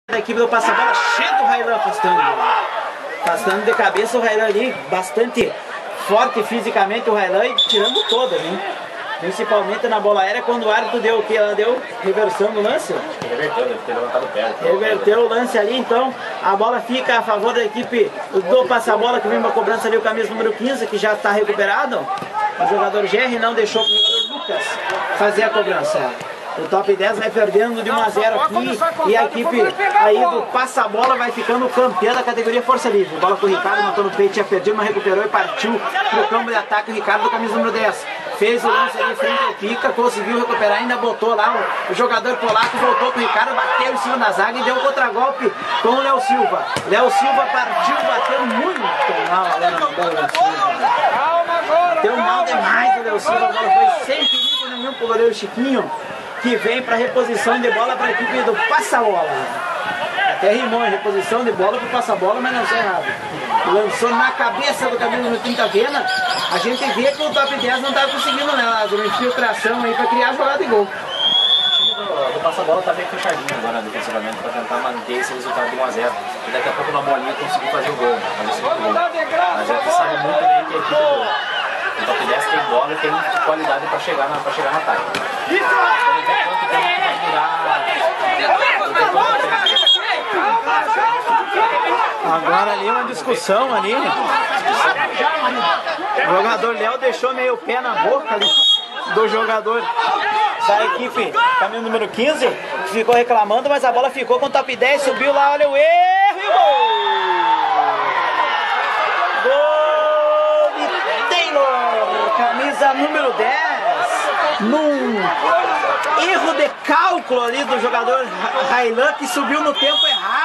da equipe do Passa-Bola, cheio do Railan afastando. Afastando de cabeça o Railan ali, bastante forte fisicamente o Railan e tirando todas, né? Principalmente na bola aérea, quando o árbitro deu o que? Ela deu reversão no lance? Reverteu, deve ter levantado o pé. Reverteu o lance ali, então a bola fica a favor da equipe do Passa-Bola, que vem uma cobrança ali, o camisa número 15, que já está recuperado. O jogador Jerry não deixou o jogador Lucas fazer a cobrança. O top 10 vai perdendo de 1 a 0 aqui e a equipe aí do Passa-Bola vai ficando campeã da categoria Força Livre. Bola com o Ricardo, matou no peito, tinha perdido, mas recuperou e partiu pro campo de ataque. O Ricardo, do camisa número 10, fez o lance ali frente ao Pica, conseguiu recuperar, ainda botou lá o jogador polaco, voltou com o Ricardo, bateu em cima da zaga e deu um contragolpe com o Léo Silva. Léo Silva partiu, bateu muito mal ali na bola do Léo Silva. Bateu mal demais o Léo Silva, a bola foi sem perigo nenhum pro goleiro Chiquinho, que vem para reposição de bola para a equipe do Passa-Bola. Até rimou em reposição de bola para o Passa-Bola, mas não sei nada. Lançou na cabeça do camisa no Quinta Vena. A gente vê que o top 10 não estava conseguindo, né? Uma infiltração aí para criar jogada de gol. O time do Passa-Bola está bem fechadinho agora defensivamente para tentar manter esse resultado de 1 a 0. E daqui a pouco na bolinha conseguir fazer o gol. A gente sabe muito bem que a equipe do top 10 tem bola e tem qualidade para chegar no ataque. Vamos ver quanto tempo vai durar. Agora ali uma discussão ali. O jogador Léo deixou meio pé na boca ali do jogador da equipe caminho número 15, que ficou reclamando, mas a bola ficou com o top 10, subiu lá, olha o erro e gol! Gol de Taylor, camisa número 10, num erro de cálculo ali do jogador Railan, que subiu no tempo errado.